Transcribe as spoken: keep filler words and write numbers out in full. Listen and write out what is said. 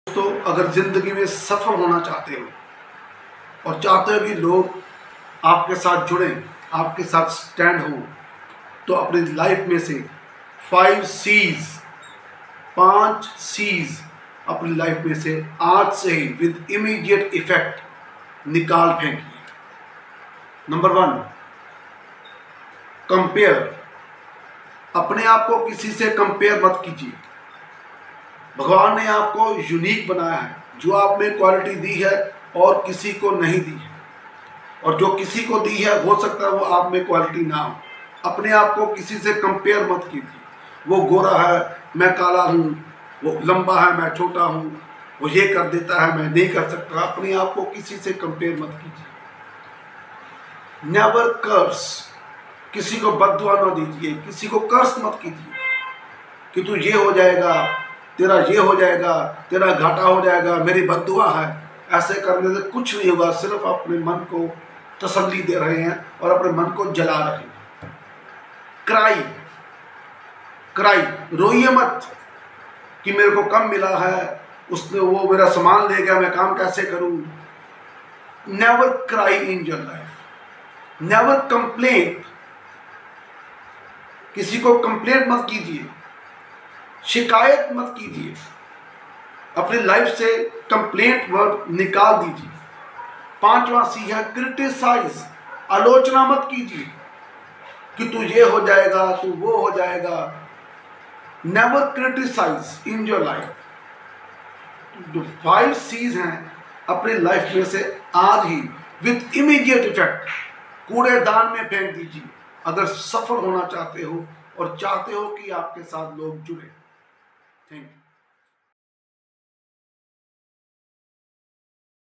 दोस्तों, अगर ज़िंदगी में सफल होना चाहते हो और चाहते हो कि लोग आपके साथ जुड़ें, आपके साथ स्टैंड हो, तो अपनी लाइफ में से फाइव सीज पांच सीज अपनी लाइफ में से आज से ही विद इमीडिएट इफेक्ट निकाल फेंकिए। Number one, compare. अपने आप को किसी से कंपेयर मत कीजिए। भगवान ने आपको यूनिक बनाया है। जो आप में क्वालिटी दी है और किसी को नहीं दी है, और जो किसी को दी है हो सकता है वो आप में क्वालिटी ना हो। अपने आप को किसी से कंपेयर मत कीजिए। वो गोरा है, मैं काला हूँ, वो लंबा है, मैं छोटा हूँ, वो ये कर देता है, मैं नहीं कर सकता। अपने आप को किसी से कंपेयर मत कीजिए। Never curse. किसी को बद्दुआ न दीजिए, किसी को कर्स मत कीजिए कि तू ये हो जाएगा, तेरा ये हो जाएगा, तेरा घाटा हो जाएगा, मेरी बद्दुआ है। ऐसे करने से कुछ नहीं होगा, सिर्फ अपने मन को तसल्ली दे रहे हैं और अपने मन को जला रहे हैं। क्राई क्राई रोइए मत कि मेरे को कम मिला है, उसने वो मेरा सामान ले गया, मैं काम कैसे करूं। Never cry in your life. Never complain. किसी को कंप्लेंट मत कीजिए, शिकायत मत कीजिए। अपनी लाइफ से कंप्लेंट वर्ड निकाल दीजिए। पांचवा सी है क्रिटिसाइज। आलोचना मत कीजिए कि तू ये हो जाएगा, तू वो हो जाएगा। Never criticise in your life. जो फाइव सीज हैं अपनी लाइफ में से आज ही विद इमीडिएट इफेक्ट कूड़ेदान में फेंक दीजिए, अगर सफल होना चाहते हो और चाहते हो कि आपके साथ लोग जुड़े। Thank you.